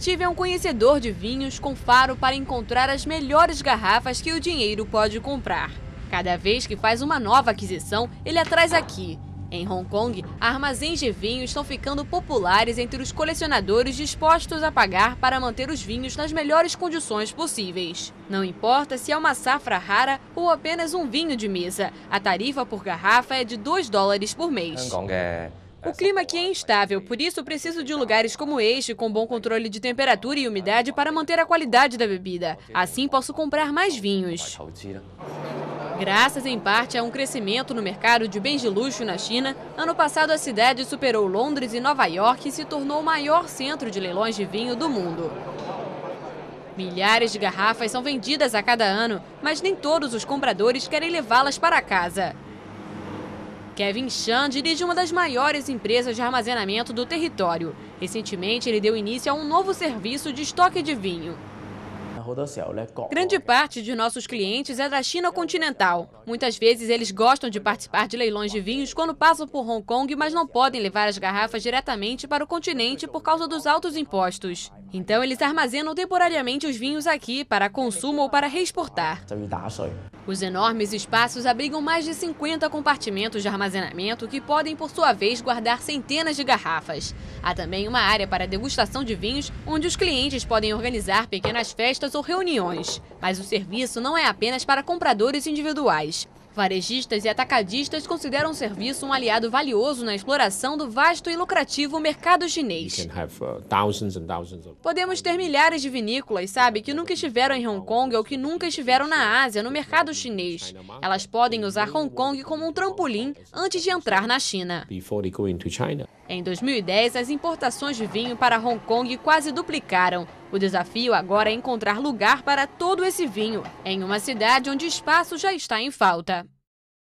Steve é um conhecedor de vinhos com faro para encontrar as melhores garrafas que o dinheiro pode comprar. Cada vez que faz uma nova aquisição, ele a traz aqui. Em Hong Kong, armazéns de vinhos estão ficando populares entre os colecionadores dispostos a pagar para manter os vinhos nas melhores condições possíveis. Não importa se é uma safra rara ou apenas um vinho de mesa, a tarifa por garrafa é de $2 por mês. O clima aqui é instável, por isso preciso de lugares como este, com bom controle de temperatura e umidade para manter a qualidade da bebida. Assim posso comprar mais vinhos. Graças, em parte, a um crescimento no mercado de bens de luxo na China, ano passado a cidade superou Londres e Nova York e se tornou o maior centro de leilões de vinho do mundo. Milhares de garrafas são vendidas a cada ano, mas nem todos os compradores querem levá-las para casa. Kevin Chan dirige uma das maiores empresas de armazenamento do território. Recentemente, ele deu início a um novo serviço de estoque de vinho. Grande parte de nossos clientes é da China continental. Muitas vezes eles gostam de participar de leilões de vinhos quando passam por Hong Kong, mas não podem levar as garrafas diretamente para o continente por causa dos altos impostos. Então eles armazenam temporariamente os vinhos aqui para consumo ou para reexportar. Os enormes espaços abrigam mais de 50 compartimentos de armazenamento que podem, por sua vez, guardar centenas de garrafas. Há também uma área para degustação de vinhos, onde os clientes podem organizar pequenas festas ou reuniões. Mas o serviço não é apenas para compradores individuais. Varejistas e atacadistas consideram o serviço um aliado valioso na exploração do vasto e lucrativo mercado chinês. Podemos ter milhares de vinícolas, sabe, que nunca estiveram em Hong Kong ou que nunca estiveram na Ásia, no mercado chinês. Elas podem usar Hong Kong como um trampolim antes de entrar na China. Em 2010, as importações de vinho para Hong Kong quase duplicaram. O desafio agora é encontrar lugar para todo esse vinho, em uma cidade onde espaço já está em falta.